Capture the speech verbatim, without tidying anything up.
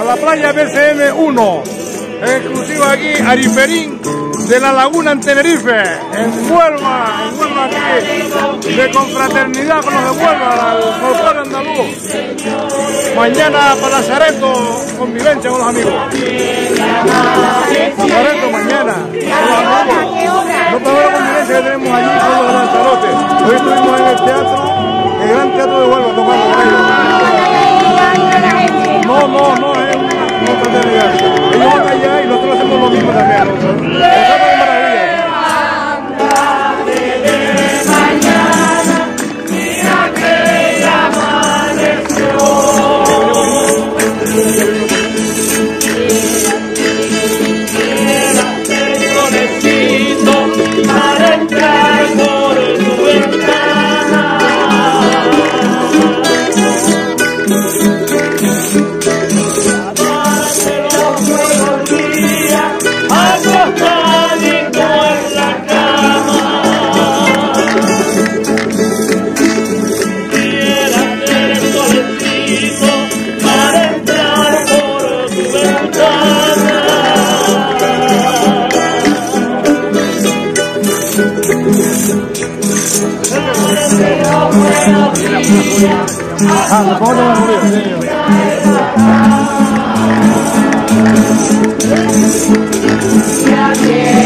la playa B C M uno, exclusiva aquí, Ariferín de la Laguna en Tenerife, en Huelva, en Huelva aquí, de confraternidad con los de Huelva, el folclore andaluz. Mañana para Lazareto, convivencia con los amigos. Lazareto mañana, con los amigos. No para la convivencia que tenemos allí con los de Lanzarote. Hoy estuvimos en el teatro, el gran teatro de Huelva, tocando con ellos. No, no, no, es una fraternidad. Ellos van allá y nosotros hacemos lo mismo también. Nosotros de maravilla. Ah, me pongo a morir, en serio. Yeah, yeah.